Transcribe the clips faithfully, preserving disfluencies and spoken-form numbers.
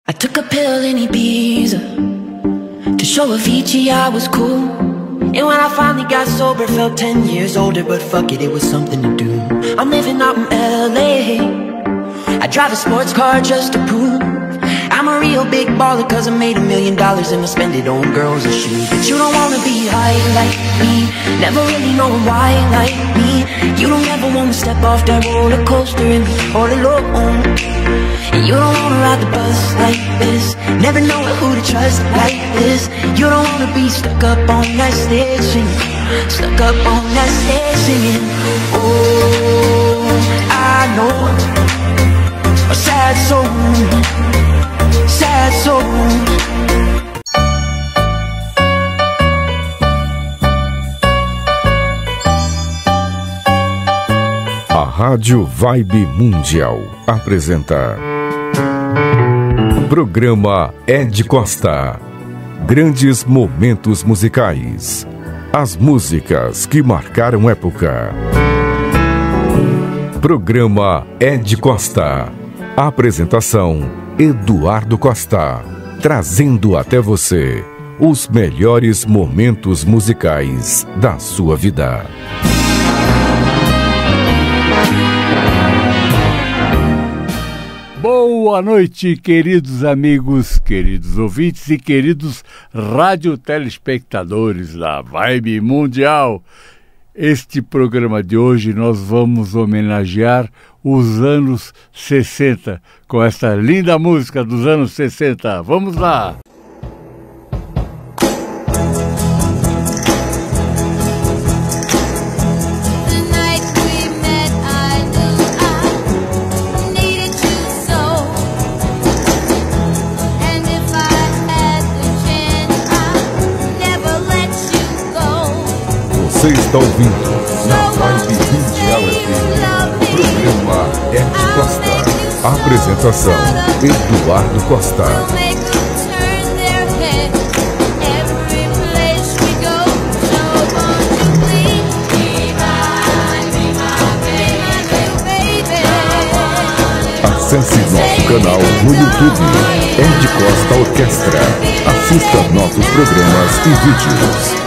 I took a pill in Ibiza to show Avicii I was cool. And when I finally got sober, felt ten years older. But fuck it, it was something to do. I'm living out in L A. I drive a sports car just to prove I'm a real big baller, cause I made a million dollars and I spend it on girls and shoes. But you don't wanna be high like me, never really know why like me. You don't ever wanna step off that roller coaster and be all alone. And you don't wanna ride the bus like this, never know who to trust like this. You don't wanna be stuck up on that stage singing, stuck up on that stage singing. Oh, I know a sad soul, sad soul. A Rádio Vibe Mundial apresenta Programa Ed Costa. Grandes momentos musicais. As músicas que marcaram época. Programa Ed Costa. Apresentação Eduardo Costa. Trazendo até você os melhores momentos musicais da sua vida. Boa noite, queridos amigos, queridos ouvintes e queridos radiotelespectadores da Vibe Mundial. Este programa de hoje nós vamos homenagear os anos sessenta, com essa linda música dos anos sessenta. Vamos lá! Você está ouvindo na Vibe Mundial F M, programa Ed Costa. Apresentação Eduardo Costa. Acesse nosso canal no YouTube, Ed Costa Orquestra. Assista nossos programas e vídeos.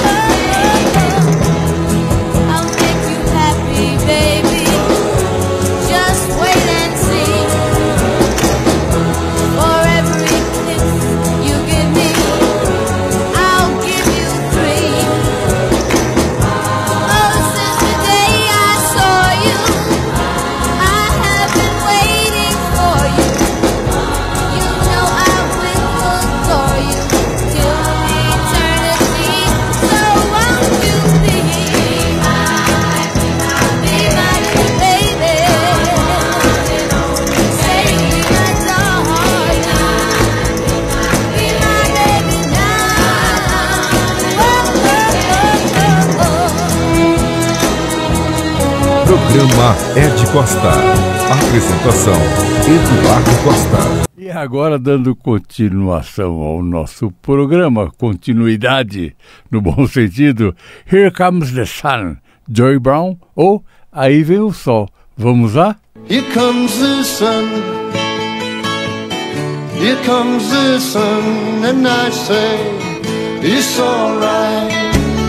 Programa Ed Costa. Apresentação Eduardo Costa. E agora, dando continuação ao nosso programa, continuidade no bom sentido, Here Comes the Sun, Joy Brown, ou Aí Vem o Sol. Vamos lá? Here comes the sun, here comes the sun, and I say it's alright.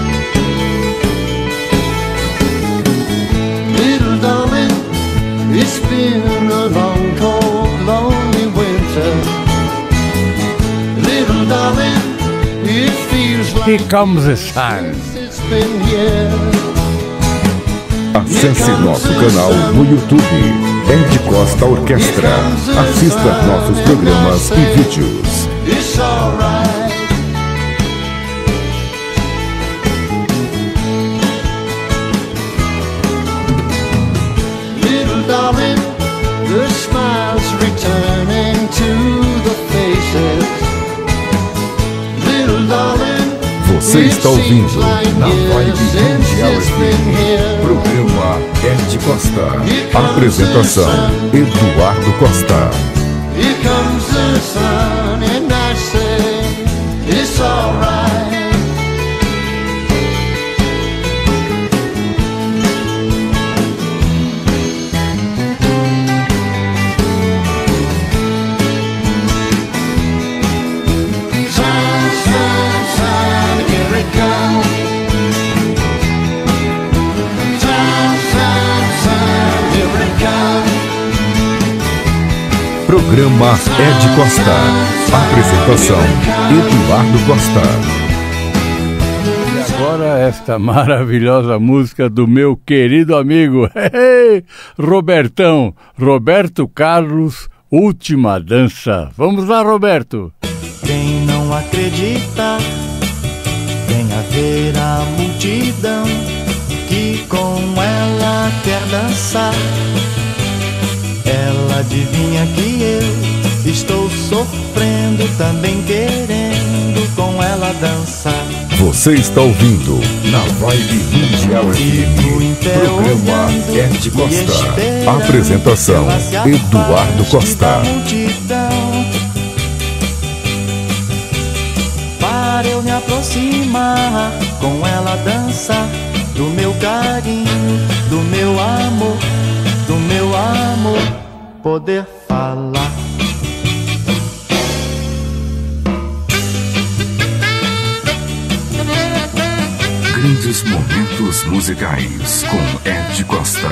Darling, it's been a long, cold, lonely winter. Little darling, it feels like Here comes the sun. It's been here. Acesse nosso canal no YouTube, Ed Costa Orquestra. Assista nossos programas e vídeos. It's alright. Darling, the smiles returning to the faces. Little darling, você está ouvindo na Vibe Mundial F M, programa Ed Costa. Apresentação Eduardo Costa. Here comes the sun and I say it's alright. Programa Ed Costa. Apresentação Eduardo Costa. E agora esta maravilhosa música do meu querido amigo Robertão, Roberto Carlos, Última Dança. Vamos lá, Roberto. Quem não acredita, venha ver a multidão que com ela quer dançar. Ela adivinha que eu estou sofrendo, também querendo com ela dançar. Você está ouvindo na Vibe Mundial F M, programa Ed Costa. Apresentação Eduardo Costa. Para eu me aproximar, com ela dançar, do meu carinho, do meu amor, do meu amor, poder falar. Grandes momentos musicais com Ed Costa.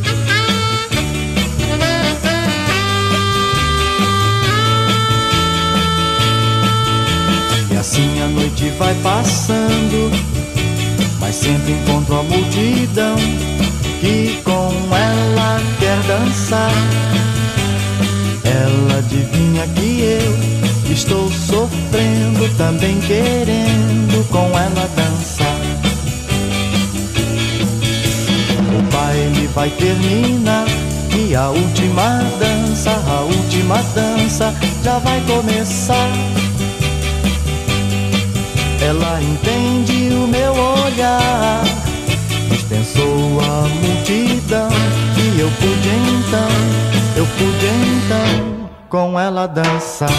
E assim a noite vai passando, mas sempre encontro a multidão que com ela quer dançar. Ela adivinha que eu estou sofrendo, também querendo com ela dançar. O baile vai terminar e a última dança, a última dança já vai começar. Ela entende o meu olhar, dispensou a multidão e eu pude então, eu pude então com ela dançar.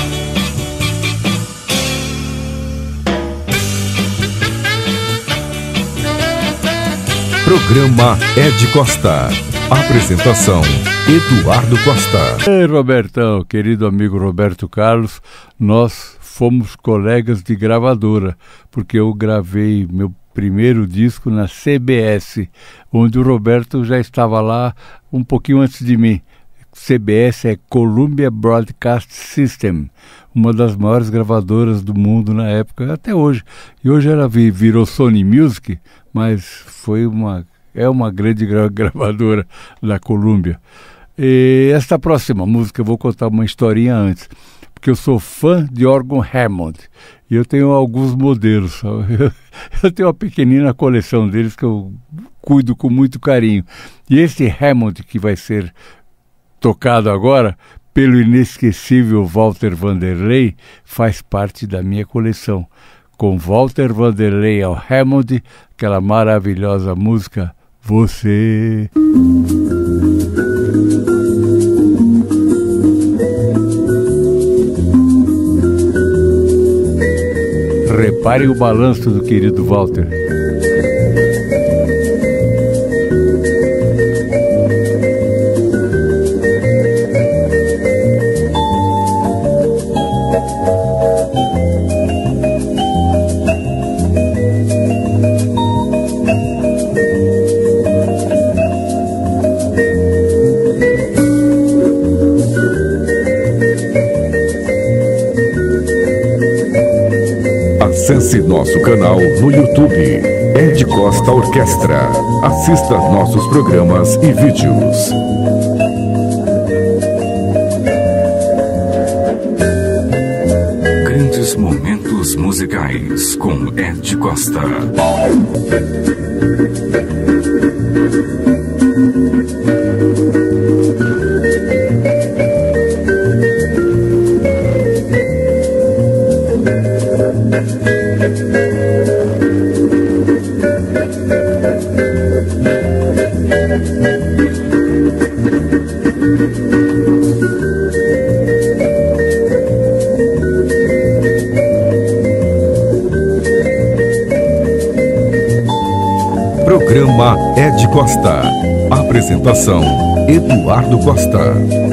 Programa Ed Costa. Apresentação Eduardo Costa. Ei, Robertão, querido amigo Roberto Carlos, nós fomos colegas de gravadora, porque eu gravei meu primeiro disco na C B S, onde o Roberto já estava lá um pouquinho antes de mim. C B S é Columbia Broadcast System, uma das maiores gravadoras do mundo na época, até hoje. E hoje ela virou Sony Music, mas foi uma, é uma grande gra- gravadora da Columbia. E esta próxima música eu vou contar uma historinha antes, porque eu sou fã de órgão Hammond e eu tenho alguns modelos. Eu, eu tenho uma pequenina coleção deles que eu cuido com muito carinho. E esse Hammond que vai ser tocado agora pelo inesquecível Walter Vanderlei faz parte da minha coleção. Com Walter Vanderlei ao Hammond, aquela maravilhosa música Você. Repare o balanço do querido Walter. Acesse nosso canal no YouTube, Ed Costa Orquestra. Assista nossos programas e vídeos. Grandes momentos musicais com Ed Costa. Programa Ed Costa. Apresentação Eduardo Costa.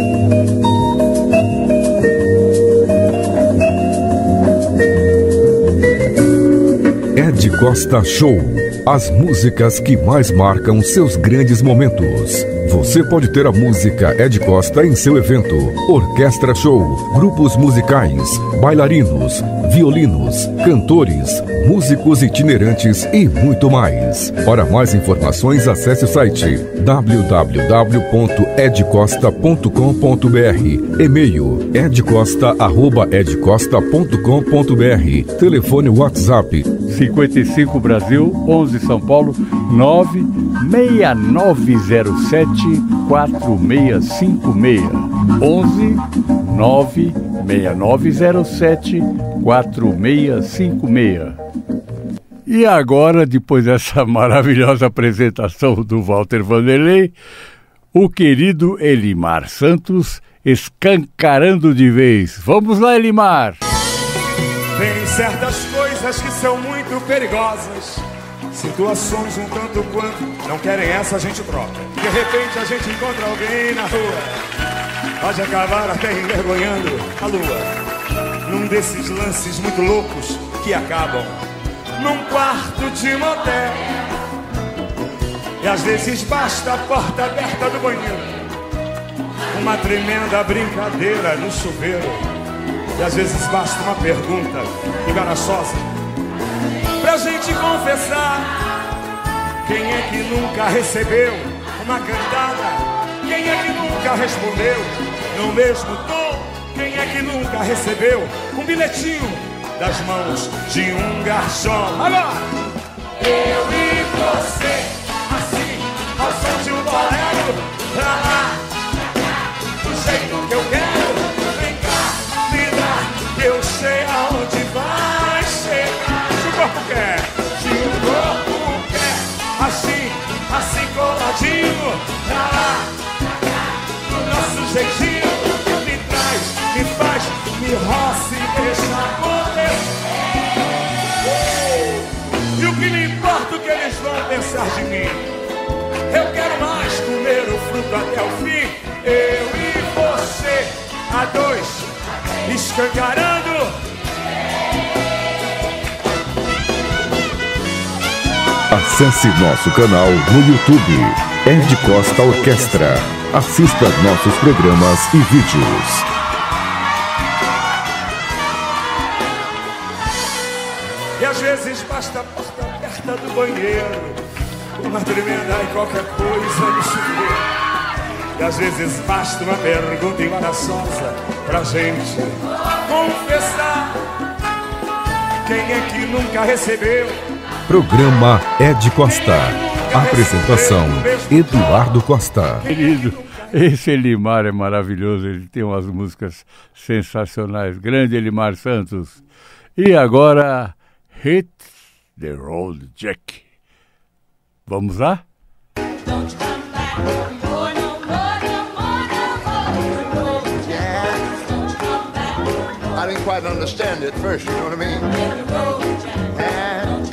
Ed Costa Show. As músicas que mais marcam seus grandes momentos. Você pode ter a música Ed Costa em seu evento. Orquestra Show, grupos musicais, bailarinos, violinos, cantores, músicos itinerantes e muito mais. Para mais informações, acesse o site w w w ponto ed costa ponto com ponto b r. E-mail edcosta arroba edcosta ponto com ponto b r. Telefone WhatsApp cinquenta e cinco Brasil, onze São Paulo, nove seis nove zero sete quatro seis cinco seis. onze nove seis nove zero sete quatro seis cinco seis. E agora, depois dessa maravilhosa apresentação do Walter Vanderlei, o querido Elimar Santos escancarando de vez. Vamos lá, Elimar! Tem certas coisas que são muito perigosas, situações um tanto quanto não querem essa, a gente troca. De repente a gente encontra alguém na rua, pode acabar até envergonhando a lua, num desses lances muito loucos que acabam num quarto de motel. E às vezes basta a porta aberta do banheiro, uma tremenda brincadeira no chuveiro. E às vezes basta uma pergunta embaraçosa pra gente confessar. Quem é que nunca recebeu uma cantada? Quem é que nunca respondeu no mesmo tom? Quem é que nunca recebeu um bilhetinho das mãos de um garçom? Agora! Eu e você, assim, ao som de um bolero, pra lá, do jeito que eu quero. Eu sei aonde vai chegar. Se o corpo quer, se o corpo quer, assim, assim coladinho, pra lá, do nosso jeitinho, me traz, me faz, me roça e deixa acontecer. E o que me importa o que eles vão pensar de mim? Eu quero mais comer o fruto até o fim. Eu e você, a dois, escancarando. Acesse nosso canal no YouTube, Ed Costa Orquestra. Assista nossos programas e vídeos. E às vezes basta a porta aberta do banheiro, uma tremenda e qualquer coisa no chuveiro. E às vezes basta uma pergunta embaraçosa pra gente confessar. Quem é que nunca recebeu? Programa Ed Costa. Apresentação Eduardo Costa. Querido, esse Elimar é maravilhoso, ele tem umas músicas sensacionais. Grande Elimar Santos. E agora, Hit the Road Jack. Vamos lá? I didn't quite understand it first, you know what I mean? And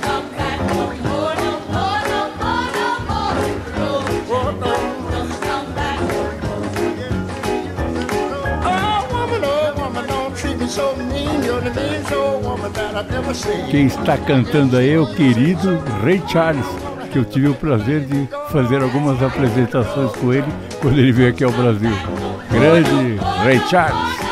oh, woman, oh, woman, don't treat me so mean. You're the meanest old woman that I've ever seen. Quem está cantando aí é o querido Ray Charles, que eu tive o prazer de fazer algumas apresentações com ele quando ele veio aqui ao Brasil. Grande Ray Charles.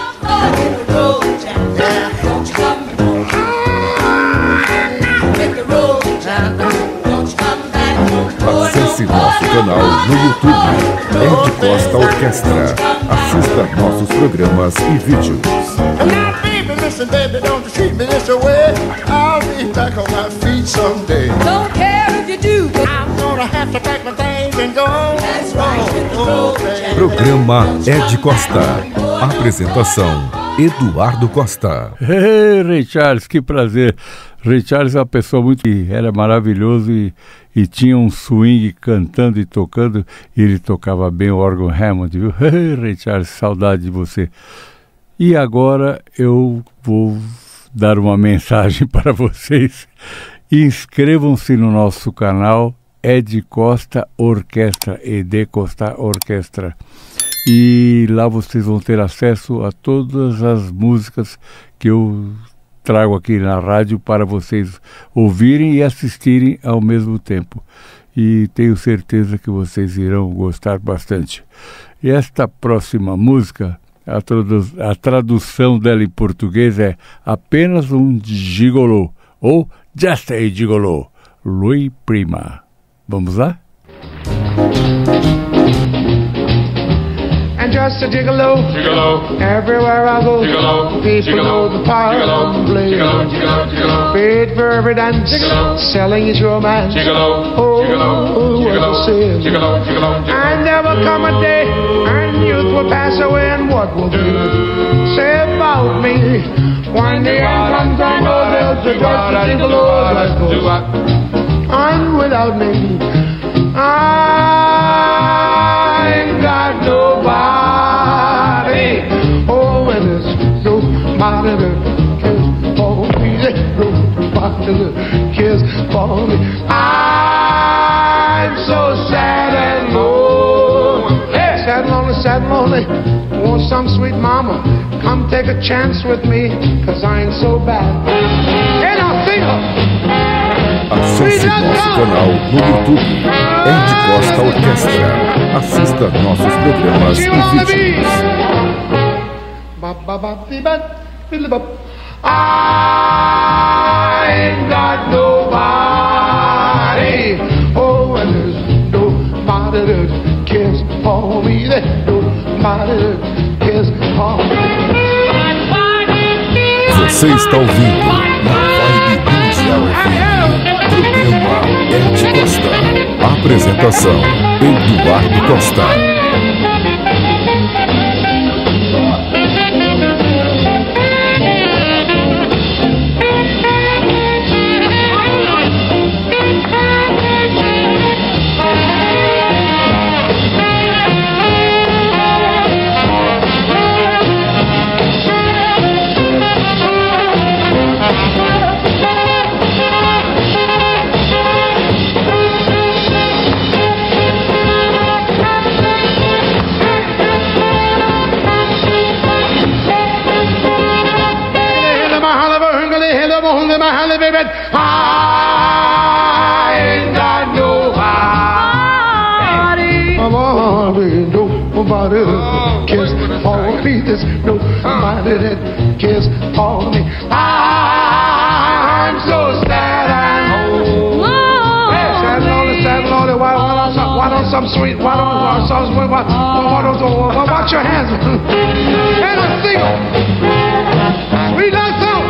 Acesse nosso canal no YouTube, Ed Costa Orquestra. Assista nossos programas e vídeos. Now, baby, listen, baby, don't you treat me this way. I'll be back on my feet someday. Don't care if you do, but I'm gonna have to pack my things and go. that's right, hit the road, Jack. Programa Ed Costa. Apresentação Eduardo Costa. Hey, Ray Charles, que prazer. Ray Charles é uma pessoa muito... Era maravilhoso e, e tinha um swing cantando e tocando. E ele tocava bem o órgão Hammond, viu? Hey, Ray Charles, saudade de você. E agora eu vou dar uma mensagem para vocês. Inscrevam-se no nosso canal Ed Costa Orquestra, Ed Costa Orquestra. E lá vocês vão ter acesso a todas as músicas que eu trago aqui na rádio para vocês ouvirem e assistirem ao mesmo tempo. e tenho certeza que vocês irão gostar bastante. E esta próxima música, a, tradu a tradução dela em português é Apenas um Gigolô, ou Just a Gigolô, Louis Prima. Vamos lá? And just a gigolo, Gigolo, everywhere I go, Gigolo, people Gigolo, know the power Gigolo, of play. Gigolo, Gigolo, Gigolo, Paid for every dance, Gigolo, selling his romance. Gigolo, Oh, Gigolo, what a sin. Gigolo, Gigolo, Gigolo. And there will come a day, and youth will pass away, and what will be say about me? When the end comes, I know there's a just a gigolo that goes on without me. I ain't got nobody. Oh, and there's nobody that cares for me. There's nobody that cares for me. I'm so sad and lonely. Sad and lonely, sad and lonely. Want some sweet mama, come take a chance with me, cause I ain't so bad. And I'll sing her. Acesse nosso canal no YouTube, Ed Costa Orquestra. Assista nossos programas e vídeos. I ain't got nobody. Oh, and there's nobody that cares for me. There's nobody that cares for me. Você está ouvindo na Vibe Mundial F M, programa Ed Costa. Apresentação, Eduardo Costa. I ain't got nobody. Nobody cares for me. There's nobody that cares for me. I'm so sad and old. Hey, sad and lonely, sad and lonely. Why, why, don't some, why don't some sweet, why don't uh, some sweet, why, why don't some, why, watch your hands. And I sing sweet love song.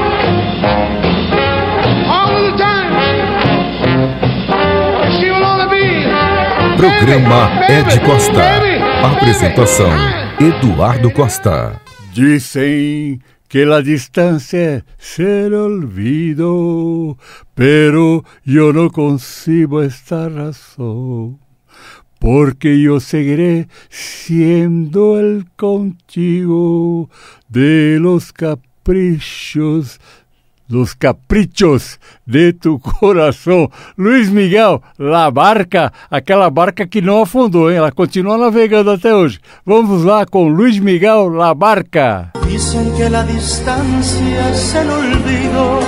Programa Ed Costa. Apresentação, Eduardo Costa. Dicen que la distancia es el olvido, pero yo no concibo esta razón, porque yo seguiré siendo el contigo de los caprichos, los caprichos de tu coração. Luiz Miguel, La Barca, aquela barca que não afundou, hein? Ela continua navegando até hoje. Vamos lá com Luiz Miguel, La Barca. Dicen que la distancia es el olvido,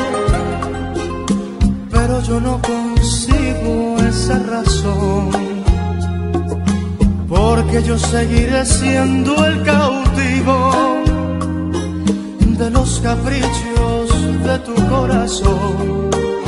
pero yo no consigo esa razón, porque yo seguiré siendo el cautivo de los caprichos de tu corazón.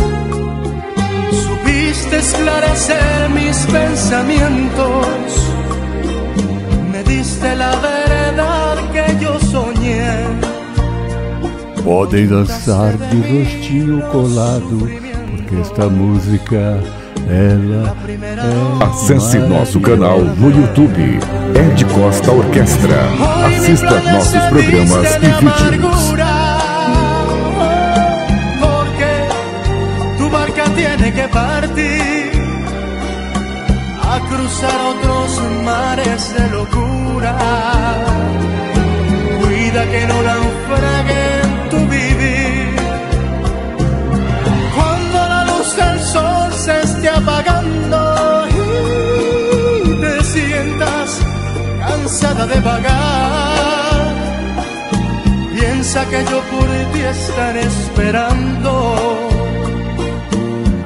Supiste esclarecer mis pensamientos, me diste la verdad que yo soñé. Podem dançar de rostinho colado, porque esta música, ela é... Acesse nosso canal no YouTube, Ed Costa Orquestra. Assista nossos programas e vídeos. Tiene que partir a cruzar otros mares de locura. Cuida que no naufrague en tu vivir. Cuando la luz del sol se esté apagando y te sientas cansada de vagar, piensa que yo por ti estaré esperando.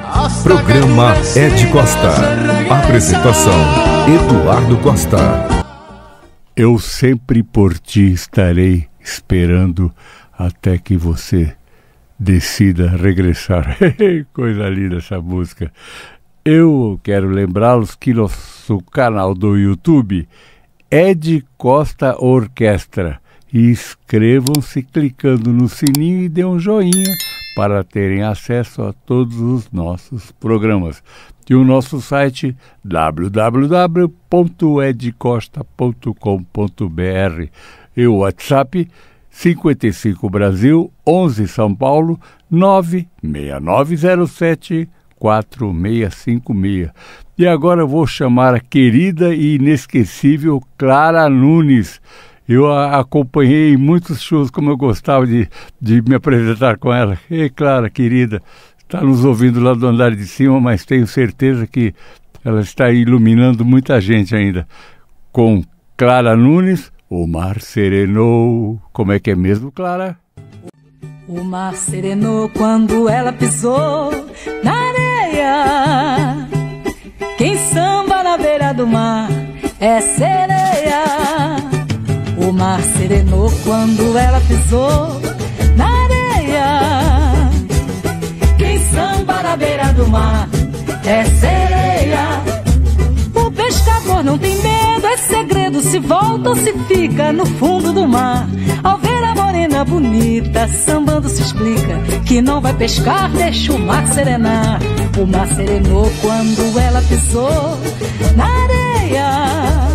Programa Ed Costa. Apresentação Eduardo Costa. Eu sempre por ti estarei esperando até que você decida regressar. Coisa linda essa música. Eu quero lembrá-los que nosso canal do YouTube é Ed Costa Orquestra. E inscrevam-se clicando no sininho e dê um joinha para terem acesso a todos os nossos programas. E o nosso site w w w ponto ed costa ponto com ponto b r e o WhatsApp cinquenta e cinco Brasil, onze São Paulo, nove seis nove zero sete quatro seis cinco seis. E agora eu vou chamar a querida e inesquecível Clara Nunes. Eu a acompanhei em muitos shows, como eu gostava de, de me apresentar com ela. Ei, Clara, querida, está nos ouvindo lá do andar de cima, mas tenho certeza que ela está iluminando muita gente ainda. Com Clara Nunes, o mar serenou. Como é que é mesmo, Clara? O mar serenou quando ela pisou na areia. Quem samba na beira do mar é sereia. O mar serenou quando ela pisou na areia. Quem samba na beira do mar é sereia. O pescador não tem medo, é segredo se volta ou se fica no fundo do mar. Ao ver a morena bonita sambando se explica que não vai pescar, deixa o mar serenar. O mar serenou quando ela pisou na areia.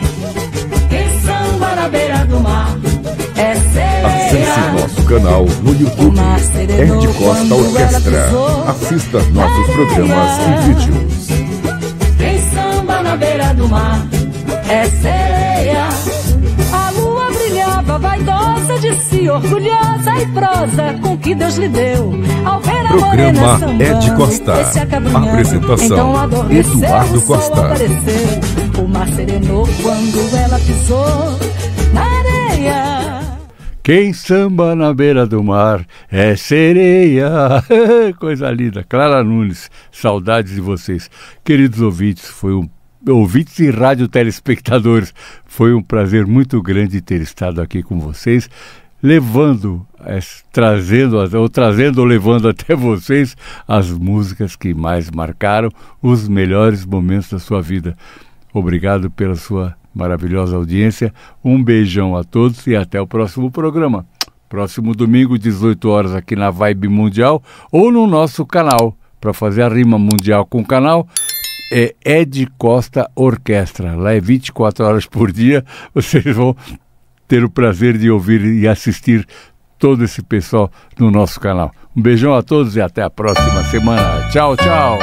Na beira do mar é sereia. Acesse nosso canal no YouTube Ed Costa Orquestra. Assista nossos programas e vídeos. Quem samba na beira do mar é sereia. A lua brilhava vaidosa de si, orgulhosa e prosa com que Deus lhe deu. Ao ver a Programa morena Ed Costa. Apresentação então Eduardo Costa. O mar serenou quando ela pisou na areia. Quem samba na beira do mar é sereia. Coisa linda. Clara Nunes, saudades de vocês. Queridos ouvintes, foi um ouvintes e rádio telespectadores, foi um prazer muito grande ter estado aqui com vocês, levando, é, trazendo, ou trazendo ou levando até vocês as músicas que mais marcaram os melhores momentos da sua vida. Obrigado pela sua maravilhosa audiência, um beijão a todos e até o próximo programa. Próximo domingo, dezoito horas, aqui na Vibe Mundial ou no nosso canal. Para fazer a rima mundial com o canal, é Ed Costa Orquestra. Lá é vinte e quatro horas por dia. Vocês vão ter o prazer de ouvir e assistir todo esse pessoal no nosso canal. Um beijão a todos e até a próxima semana. Tchau, tchau.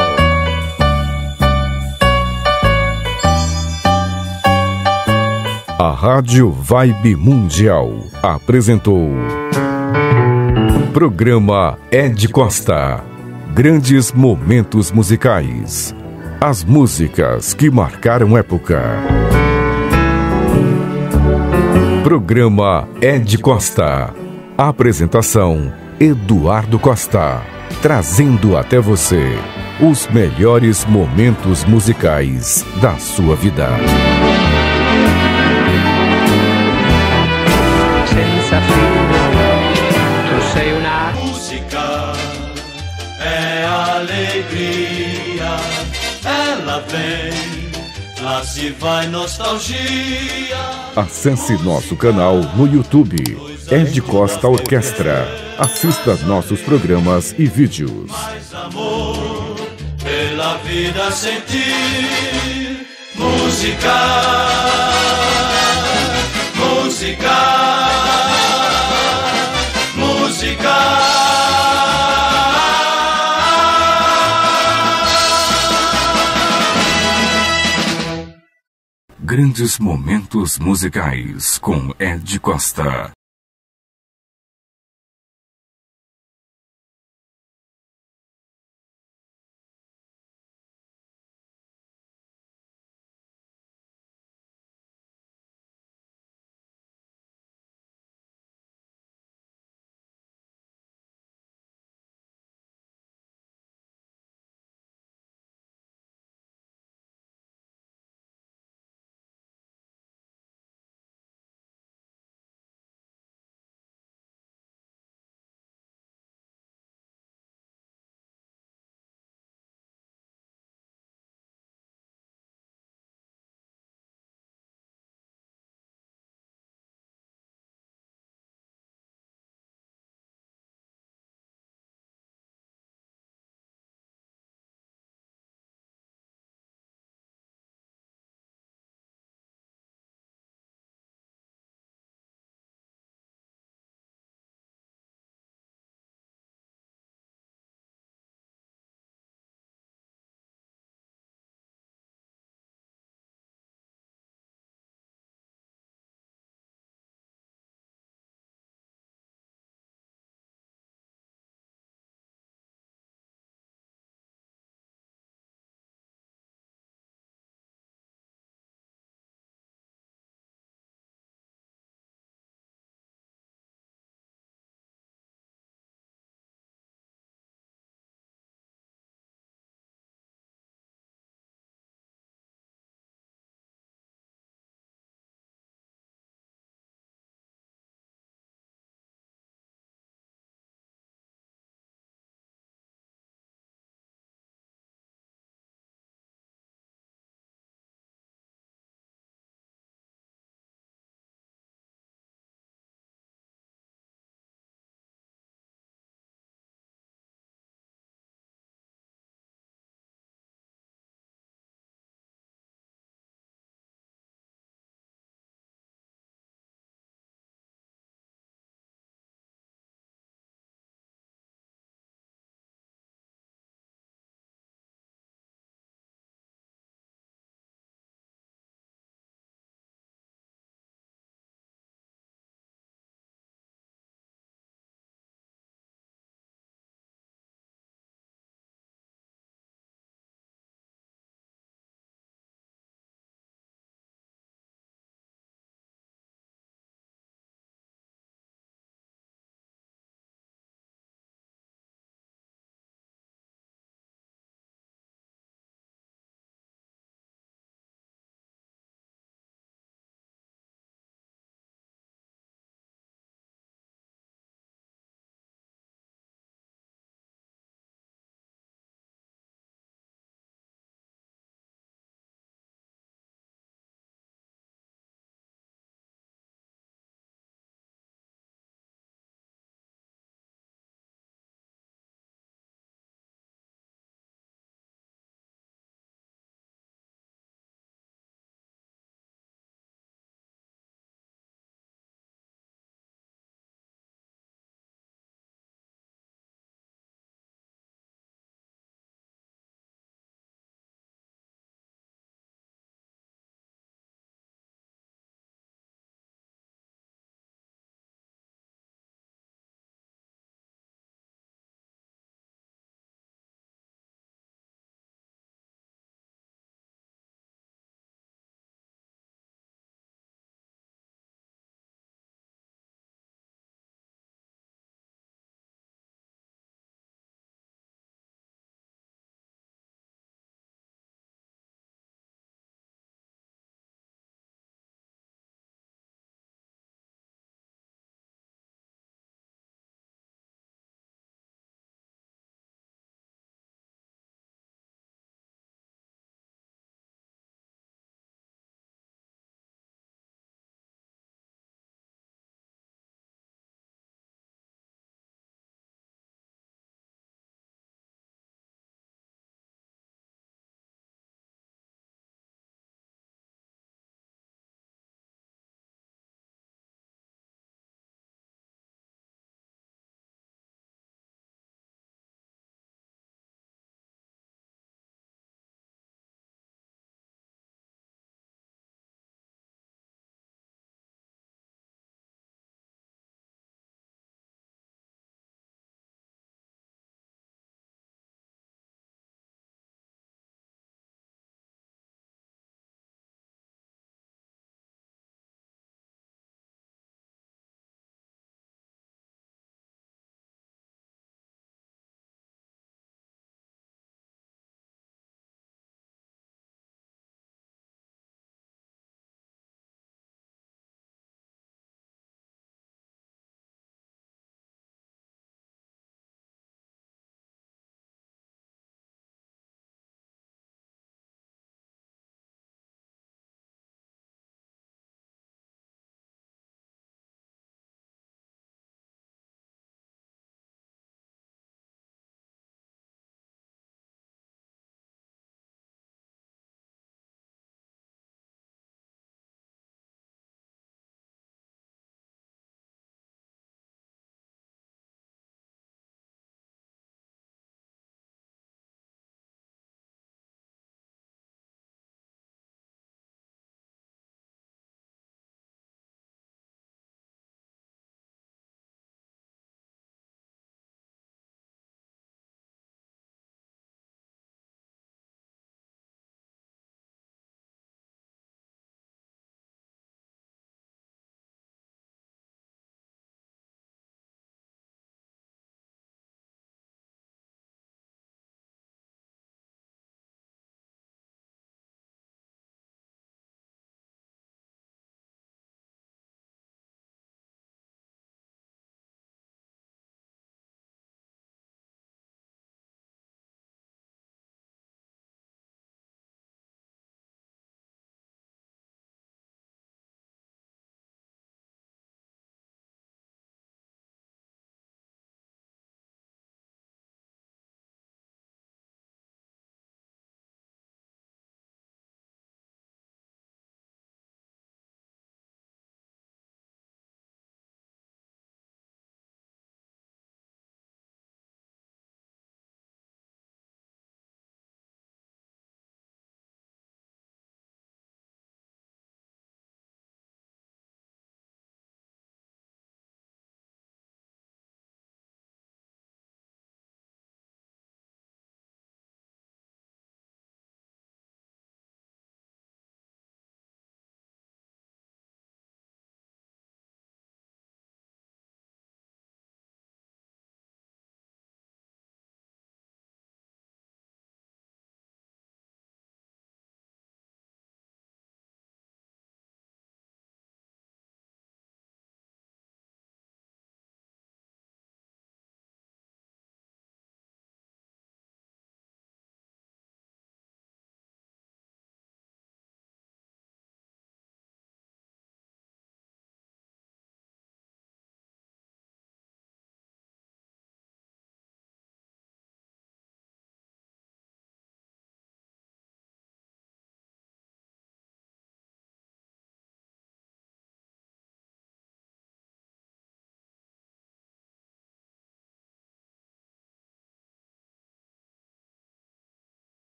A Rádio Vibe Mundial apresentou Programa Ed Costa. Grandes momentos musicais. As músicas que marcaram época. Programa Ed Costa. Apresentação Eduardo Costa. Trazendo até você os melhores momentos musicais da sua vida. Senza fine, tu sei una musica, é alegria, ela vem, lá se vai nostalgia. Acesse nosso canal no YouTube Ed Costa Orquestra. Assista nossos programas e vídeos. Mais amor, pela vida sentir, música, música, música. Grandes momentos musicais com Ed Costa.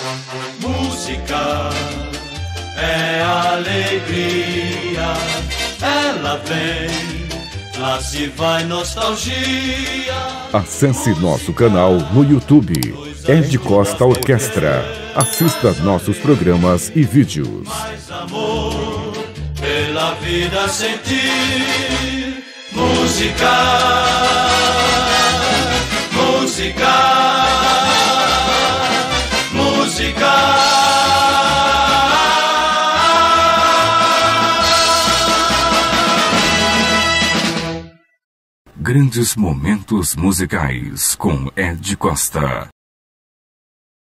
Música é alegria, ela vem, lá se vai nostalgia. Acesse nosso canal no YouTube, Ed Costa Orquestra. Assista nossos programas e vídeos. Mais amor pela vida sentir. Música, música, música. Grandes momentos musicais com Ed Costa.